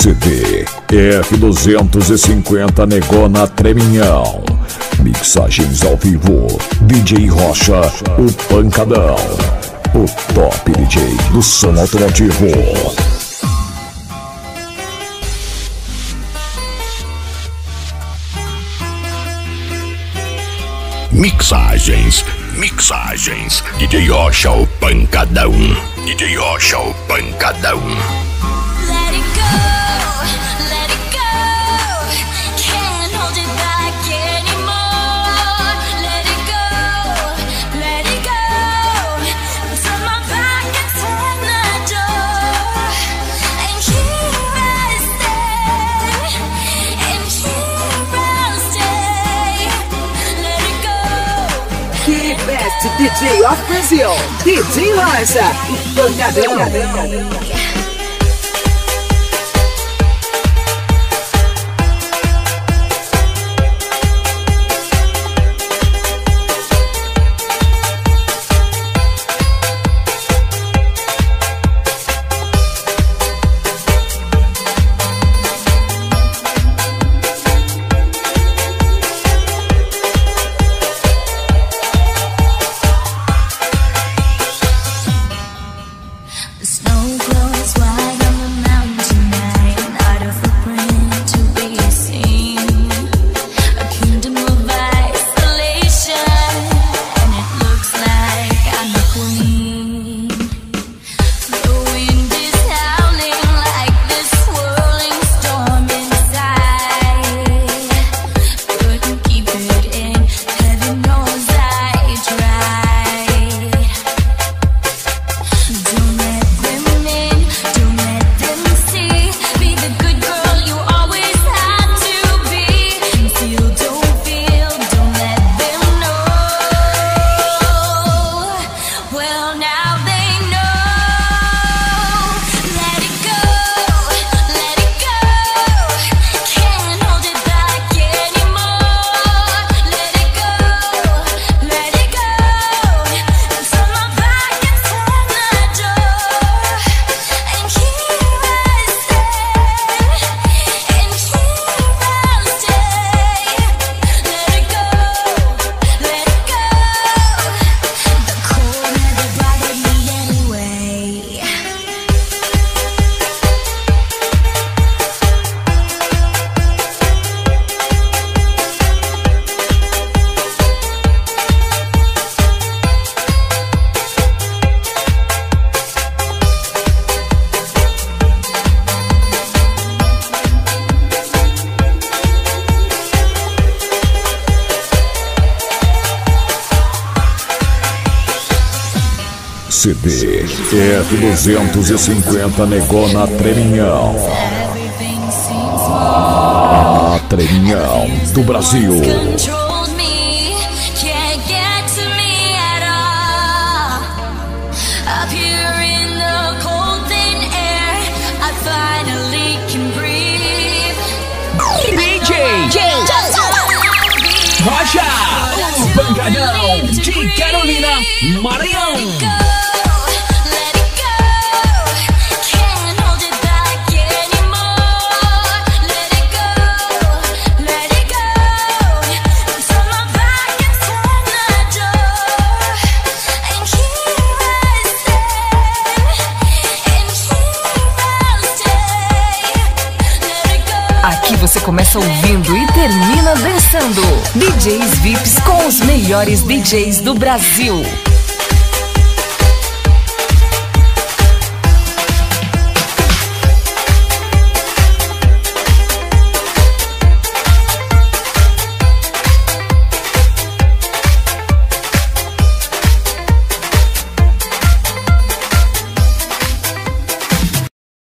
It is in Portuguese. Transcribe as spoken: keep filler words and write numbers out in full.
C D F duzentos e cinquenta Negona Treminhão. Mixagens ao vivo, D J Rocha, o Pancadão, o top D J do som automotivo. Mixagens, mixagens, D J Rocha, o Pancadão, D J Rocha, o Pancadão. Let it go, let it go, can't hold it back anymore. Let it go, let it go, turn my back and turn the door. And here I stay, and here I'll stay. Let it go. The best D J of Brazil, D J Rocha, o Pancadão. C D F duzentos e cinquenta Negona Treminhão. A Treminhão do Brasil. D J Rocha, o Pancadão de Carolina, Maranhão. Aqui você começa ouvindo e termina dançando. D Js V I Ps com os melhores D Js do Brasil.